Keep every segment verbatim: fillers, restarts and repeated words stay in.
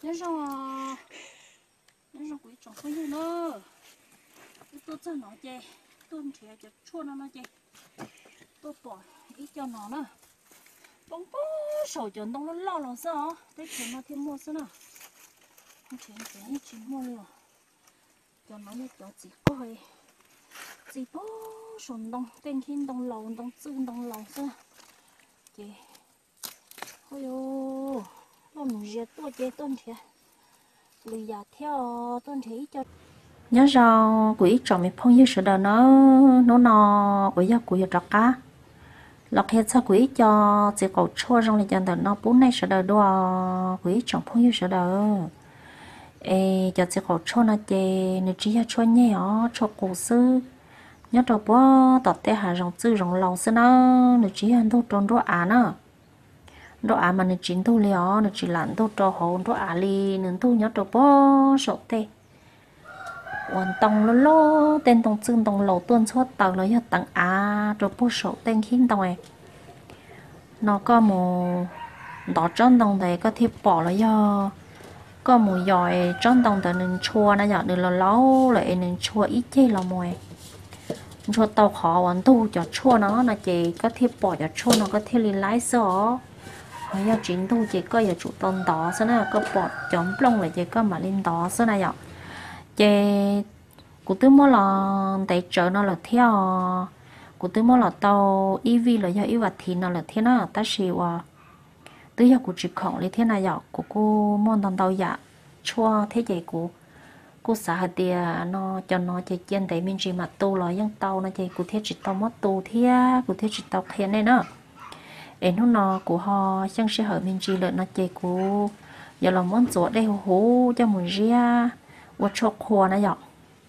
nhớ rằng à nhớ rằng quý chồng có như nữa tôi cho nó chơi tôi thì cho chua nó nó chơi tôi bỏ ít cho nó nữa bông bó sầu chuẩn đông nó lo lo sao thế chuyện nó thêm mua sao nào không chuyện chuyện chuyện mua luôn cho nó như cho chỉ có hơi chỉ bó sầu đông tên hin đông lầu đông dương đông lầu sao chị ôi yo nó mình dệt tôi chơi tôi thì lười già theo tôi thì cho nhớ rằng quỷ trồng mi phong như sữa đời nó nó nọ quỷ gia quỷ trọc cá lọc hết sao quỷ cho chỉ cầu chua trong này chân đời nó bốn nay sữa đời đua quỷ trồng phong như sữa đời ê cho chỉ cầu chua nó chè nó chỉ là chua nhẹ ó cho cổ sư nhớ đâu bó tọt té hà rong sư rong lầu sư nó nó chỉ ăn đâu tròn đâu à nó đâu à mà nó chín đâu liò nó chỉ làm đâu trò hồ đâu à li nó đâu nhớ đâu bó sổ tê hoàn tông lo lo tên tông xương tông lầu tuôn suốt tàu lấy tặng à rồi bố sổ tên khiến tông này nó có một đỏ tròn tông này có thể bỏ lấy do có một giỏi tròn tông tại nên chua nó nhở được là lâu lại nên chua ít chơi là mồi chua tàu khó hoàn tu cho chua nó là chỉ có thể bỏ cho chua nó có thể lấy lái sữa hay là chính tu chỉ có giờ chủ tôn đó sau này có bỏ chống lông lại chỉ có mà lên đó sau này nhở chè cụ tư mò là tại chợ nó là theo cụ tư mò là tàu e vê là do e vật thì nó là thế nào ta xíu à tư giờ cụ chỉ khổng là thế này nhở cụ cô mòn tàu tàu dạ chua thế vậy cụ cụ xã hạt tiền nó cho nó chạy trên tại mình chỉ mà tu là dân tàu nó chạy cụ thế chỉ tàu mất tu thế cụ thế chỉ tàu khen này nữa em nó nó cụ họ chẳng sẽ hỏi mình chỉ lợi nó chạy cụ giờ là món ruột đây hú cho mình ria và cho khoa nó dọc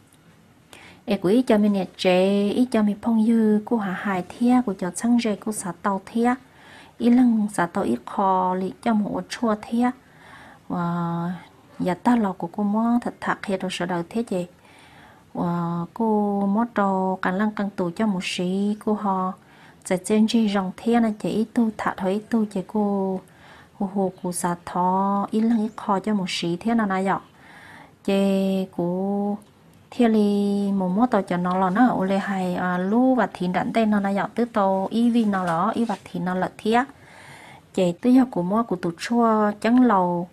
ê quý cho mình nhẹ chế ít cho mình phong dư cô hà hài thia của cho sang rể cô xả tàu thia ít lăng xả tàu ít kho lì cho một chua thia và giờ ta lò của cô mó thật thật hết rồi sợ đầu thế chị và cô mó trò càng lăng càng tù cho một sĩ cô họ sẽ trên chi rong thia là chị tu thật thấy tu chị cô hồ hồ cô xả thọ ít lăng ít kho cho một sĩ thế nào này dọc chè của thiên li một món tàu cho nó là nó ô lê hay à, lu và thịt đạn tên nó là dạo tứ tàu y vi nó là y vật thì nó là thiệt chè tứ giờ của mua của tụt chua trắng lầu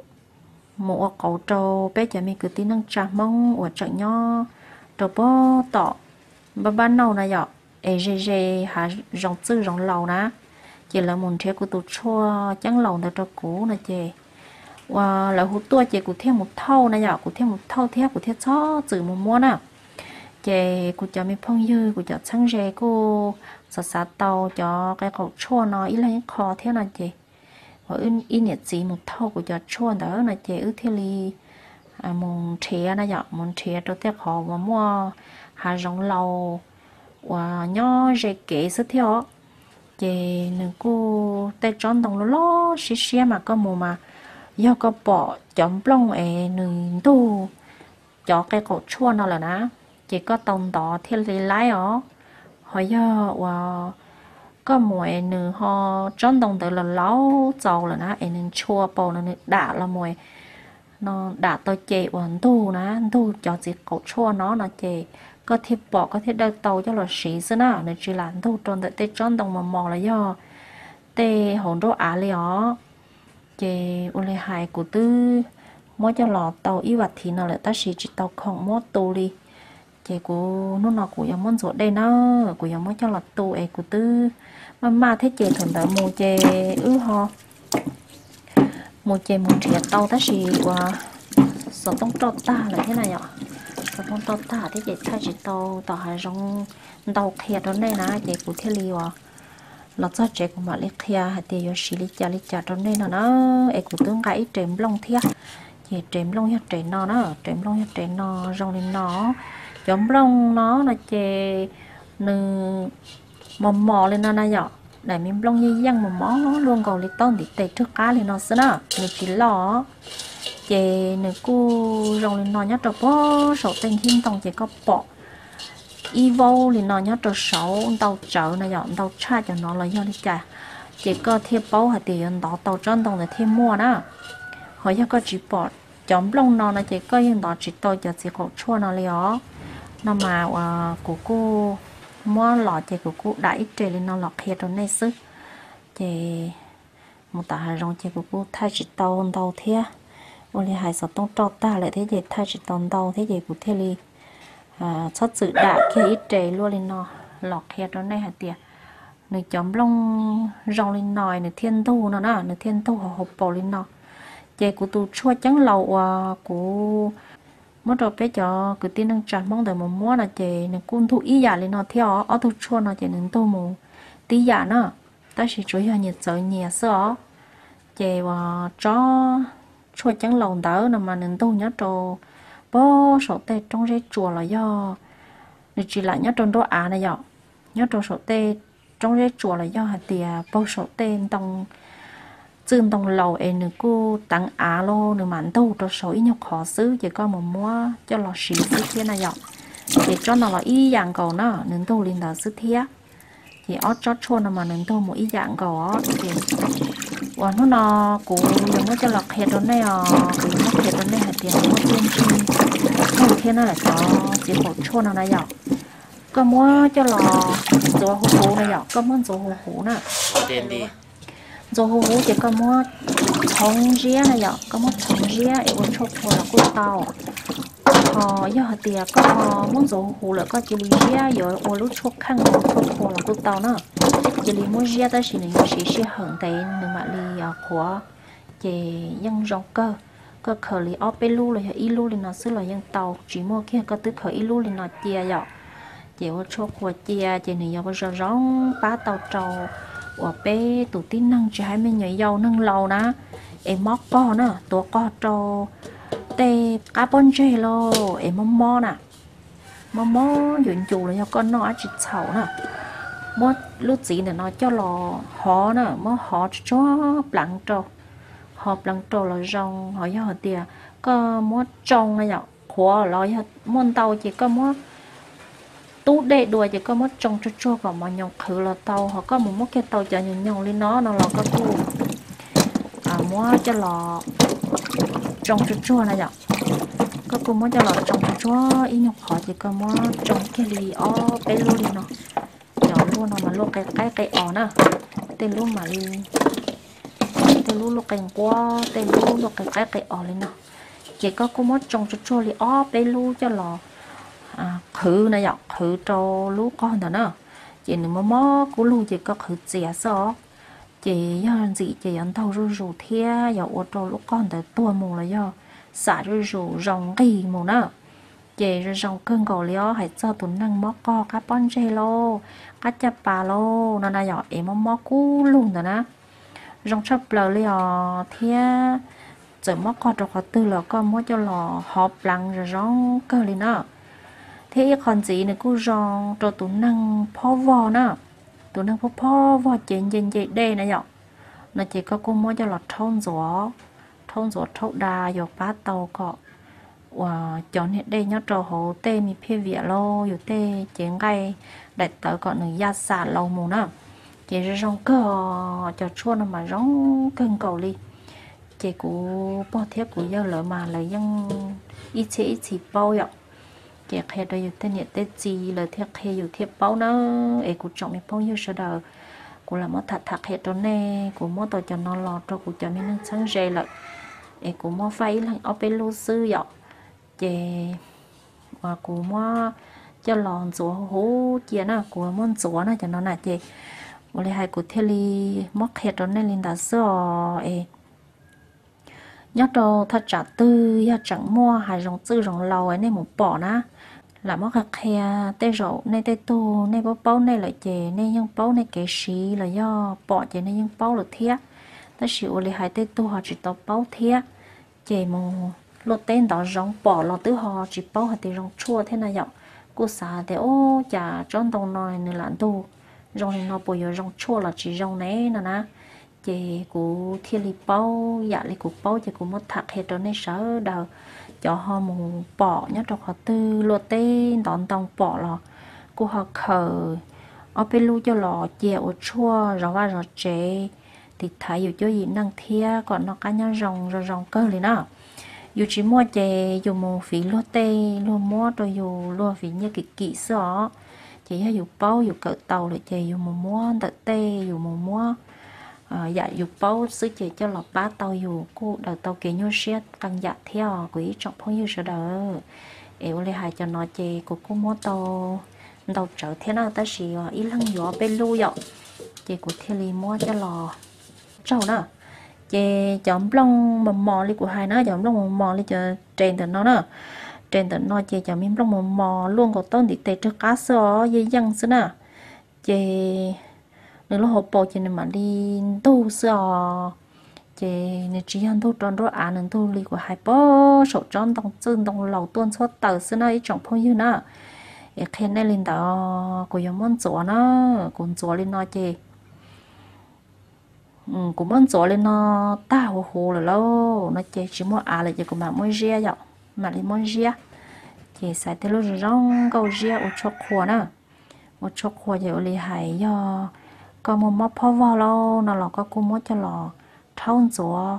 một cậu trâu bé chả mình cứ tin năng trà mông ở chợ nho trâu bó tọ ba ba nâu này dạo ê dê dê hà rong tư rong lầu ná chỉ là một thế của tụt chua trắng lầu là trâu cũ này chè và là hút tua chị cũng thêm một thau này nhở cũng thêm một thau thép của thiết chó từ một mua nào chị cũng cho mình phong dư cũng cho sáng rẻ cô sát sát tàu cho cái khẩu chua nó ít lấy kho thế này chị và in in nhiệt gì một thau của cho chua đó là chị ước thế li à một trẻ này nhở một trẻ cho thiết kho mà mua hà rong lầu và nhỏ rẻ kế sức theo chị nữ cô tay tròn đồng lo lo xí xí mà có mù mà do có bỏ chấm plong ấy nương tu cho cái cổ chua nó là ná chỉ có tông đỏ thiên lý lái ó hỏi do và có mùi nương ho trốn đồng tự là láo dầu là ná ấy nương chua bầu là nương đã là mùi nó đã tôi chè hoàn tu ná tu cho chỉ cổ chua nó là chè có thịt bỏ có thịt đau tàu cho là xí xí nào nên chỉ làm tu tròn tự tê trốn đồng mà mò là do tê hồn đô á li ó chè ô lê hài của tư mỗi cho lò tàu y vật thì nó lại ta chỉ chỉ tàu không mỗi tù đi chè của nó nó của giống món ruột đây nó của giống mỗi cho lò tù ấy của tư mà mà thế chè thuần đợi mua chè ư ho mua chè mua chè tàu ta chỉ qua sợ tông trâu ta là thế này nhở sợ tông trâu ta thế chè thay chỉ tàu tàu hai rong tàu kia đó đây nè chè của thế liu nó cho trẻ của bạn liệt thia hạt tiêu xí lít chả lít chả trong đây nó nó em cũng tương cái trem lông thia thì trem lông hết trem nó nó trem lông hết trem nó rong lên nó giống lông nó là chè nư mò mò lên nó này nhở để mình lông như răng mò mò nó luôn còn lít tông thì tê trước cá lên nó xí nó mình chỉ lò chè nư cu rong lên nó nhá trâu bó sổ tên hiên tông chè có bọ Evo thì nó nhớ trâu sấu tàu chợ này dọn tàu cha cho nó là do đi chả chỉ có thêm bao hạt tiền đó tàu trơn tàu để thêm mua đó họ giờ có chỉ bỏ chấm lông nó là chỉ có những đó chỉ tôi giờ chỉ có chua nó liền nó mà uh, của cô mua lọ chỉ của cô đã ít trẻ lên nó lọt hết rồi này sức chỉ một tạ hai rong chỉ của cô thay chỉ tàu tàu thế ôi li hai sáu tông trâu ta lại thế gì thay chỉ tàu tàu thế gì của thế li à sót sự đã kia ít trẻ luôn lên nó lọt hết rồi này hả tiệt nửa chấm lông rong lên nồi nửa thiên thu nó nè nửa thiên thu họ hộp bò lên nó chị của tôi chua trắng lầu à của mất rồi bé cho cứ tin năng chặt mong đợi một mua là chị nên cung thu ý giả lên nó theo ở thu chua nó chị nên tô mù tí giả nữa ta chỉ chủ yếu nhiệt trời nhiệt sữa chị và cho chua trắng lầu đỡ nè mà nên tô nhớ trò bó sổ tê trong cái chùa là do nên chỉ lại nhớ trong đó à này giờ nhớ trò sổ tê trong cái chùa là do hạt tiề bó sổ tê trong dương đồng lầu em nữ cô tặng á lô nữ mặn đâu cho số ít nhóc khó xứ chỉ có một mua cho lò xí xí thế này dọc để cho nó là ý dạng cầu nó nữ đâu lên đó xứ thế thì ót chót chôn mà nữ đâu một ý dạng cầu ó thì và nó nó cũng đừng có cho lọt hết đó này à cũng mất hết đó này hạt tiền mua tiền chi không thiên nó là cho chỉ một chôn nào này dọc có mua cho lò rồi hú hú này dọc có mua rồi hú hú nè tiền đi rồi hú hú chỉ có mua trồng rĩa này dọc có mua trồng rĩa em muốn chốt chốt là cút tàu họ giờ hạt tiền có họ muốn rồi hú hú là có chỉ lý rĩa rồi ô lúc chốt khăn chốt chốt là cút tàu nữa chỉ lý mua rĩa đó chỉ là chỉ sẽ hưởng tới nhưng mà lý của chỉ dân rong cơ có khởi lý ở bên lu là ít lu thì nó sẽ là dân tàu chỉ mua kia có tứ khởi ít lu thì nó chia dọc chỉ có chốt của chia chỉ này giờ bây giờ rong phá tàu trâu ở bên tủ tin năng chỉ hai mươi nhảy dầu nâng lầu ná em móc co nữa tổ co trâu tê cá bông chê lo em mò mò nè mò mò chuyện chủ là do con nó chỉ xấu nè mò lúc gì để nó cho lò họ nè mò họ cho lặng trâu họ lặng trâu là rong họ do tiền có mò trông này nhở khóa lo món tàu chỉ có mò tú đệ đuôi chỉ có mất trong cho cho vào mà nhông khử là tàu họ có một mất cái tàu chờ nhông nhông lên nó nó là có tu à mua cho lò trong cho cho này nhở có cô mua cho lò trong cho cho ý nhục họ chỉ có mua trong cái lì ó bé luôn đi nó nhỏ luôn nó mà luôn cái cái cái ó nè tên luôn mà đi tên luôn luôn cành qua tên luôn luôn cái cái cái ó lên nó chỉ có cô mua trong cho cho lì ó bé luôn cho lò à, khử này dọc khử cho lú con đó nữa chị đừng mò mò cú lu chỉ có khử chè sao chị do gì chị ăn thâu rù rù thia giờ ô tô lú con tới tua mù là do xả rù rù rong kỳ mù nữa chị rồi rong cơn cầu lió hãy cho tụi năng mò co cá pon chê lô cá chả bà lô nó này giờ em mò mò cú luôn rồi nè rong chắp lờ lió thia giờ mò co cho họ tư là con mò cho lò họp lăng rồi rong cơ lên nữa thế còn gì nữa cô rong cho tụi năng phô vò nè tụi năng phô phô vò trên trên trên đây này nhở nó chỉ có cô mua cho lọt thôn gió thôn gió thâu đà rồi bát tàu cọ và chọn hiện đây nhớ trò hồ tê mi phê việt lô rồi tê chén gai đại tớ còn người gia xả lâu mù nè chỉ rong cơ cho chua nó mà rong cân cầu đi chỉ của bao thiếp của giờ lỡ mà là dân ít chế ít chỉ bao vậy chị khai đây tên nhiệt tên gì là thiết khaiอยู่thiết bao nó ấy cũng chọn mình bao nhiêu số đời cũng là mất thật thật hết đó nè cũng mất tôi cho nó lọt cho cũng cho mình sáng dậy lại ấy cũng mất phải là ở bên lô sư vậy chị và cũng mất cho lòn rùa hú chia nè cũng mất rùa nè cho nó nè chị một hai cũng thiết li mất hết đó nè linh đã sửa ấy nhớ đồ thật trả tư ya chẳng mua hai rong tư rong lâu ấy nên một bỏ ná là mất hạt khe tê rộ nên tê tu nên bó bó nên lại chè nên những bó nên kể xí là do bỏ chè nên những bó là thiết ta chịu lại hai tê tu họ chỉ tao bó thiết chè mù lột tên đó rong bỏ lọt tứ họ chỉ bó hạt tê rong chua thế này vậy cô xả thì ô chả tròn tàu nồi nữa là tu rong này nó bây giờ rong chua là chỉ rong này nè nè chị của thiên lý bao dạ lý của bao chị của một thạc hết rồi nên sợ đầu cho họ một bỏ nhớ trong họ tư lô tê đón tông bỏ lò của họ khờ ở bên lu cho lò chèo chua rồi và rồi chế thì thấy dù cho gì năng thia còn nó cá nhau rồng rồi rồng cơ liền nào dù chỉ mua chè dù một phí lúa tê lúa mua rồi dù lúa phí như kỹ kỹ sọ chỉ là dù bao dù cỡ tàu lại chè dù một mua đợt tê dù một mua dạ dù bao sứ chè cho lọt bá tàu dù cô đầu tàu kế nhau xét càng dạ theo quý trọng phong yêu sợ đỡ eo lấy hai cho nó chè của cô mua tàu tàu trở thế nào ta chỉ ít lăng gió bên lưu dọ chè của thiên lý mua cho lò trâu nữa chè chấm lông mầm mò li của hai nó chấm lông mầm mò li cho trên từ nó nữa trên từ nó chè chấm miếng lông mầm mò luôn có tôn thì tê trước cá sấu dây dăng xí nè chè nếu là hộp bò chè này mà đi tu sò chè này chỉ ăn tu tròn rồi ăn nên tu li của hai bó sổ tròn tông chân tông lẩu tuôn số tờ xí nè trong phong như nè khen này lên đó của giống món chó nó còn chó lên nó chè ừ, cũng muốn做lên nó ta hồ hồ là lâu nó chỉ chỉ muốn à là chỉ cũng mà muốn ria vậy mà đi muốn ria chỉ xài tới lúc rong câu ria ở chỗ khoa nè ở chỗ khoa giờ li hay do có một món phô vào lâu nó là có cũng muốn cho lò thôn chùa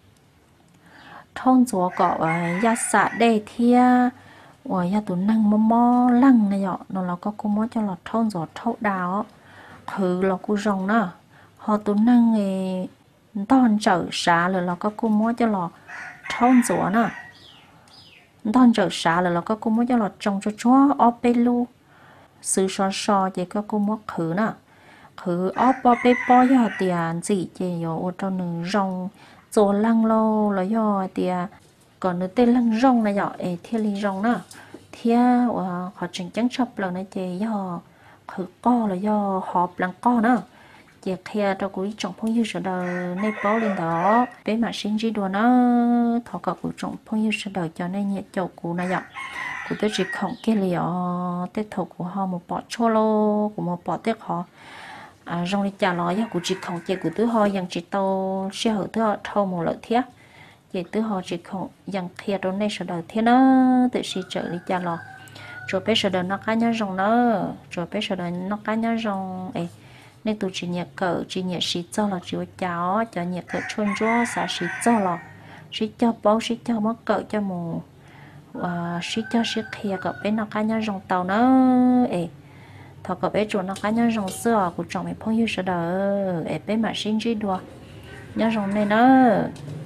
thôn chùa có gia xã đề thia ở gia tụ năng mò mò lăng này vậy nó là có cũng muốn cho lò thôn chùa thâu đào thử là cô rong nè họ tụ năng nghề toàn trở xả là nó có cô mua cho lò thôn rủa nè toàn trở xả là nó có cô mua cho lò trồng cho chó ở bên lu sự so so chỉ có cô mua khử nè khử ở bao bê bao giờ tiền gì chỉ ở trong nương rong rồi lăng lâu là do tiền còn nữa tên lăng rong này nhỏ ấy thiên lý rong nè thiên họ chỉnh trắng chập lần này chỉ do khử co là do họp lăng co nè giờ kia cho cô trồng phong yêu sợ đời nay bao lên đó bé mà sinh chỉ đùa nó thọ cả cô trồng phong yêu sợ đời cho nên nhiệt chậu cô này ạ cô tới chỉ không cái liều tết thọ của họ một bọ chô lô của một bọ tết họ à trong đi chả nói cô chỉ không chơi của tứ họ dần chỉ tàu xe hở tứ họ thâu một lợi thiết vậy tứ họ chỉ không dần kia đó nay sợ đời thế nó tự sĩ trợ đi chả lo rồi bé sợ đời nó cá nhau rồng nó rồi bé sợ đời nó cá nhau rồng ấy nên tụi chị nhẹ cỡ chị nhẹ xí cho là chị cháu cho nhẹ cỡ chôn chúa xả xí cho là xí cho bố xí cho mất cỡ cho mù và xí cho xí kia cỡ bé nó cá nhau rồng tàu nó ê thọ cỡ bé chuột nó cá nhau rồng xưa của chồng mày phong yêu sợ đời ê bé mà xin chỉ đùa nhau rồng này nó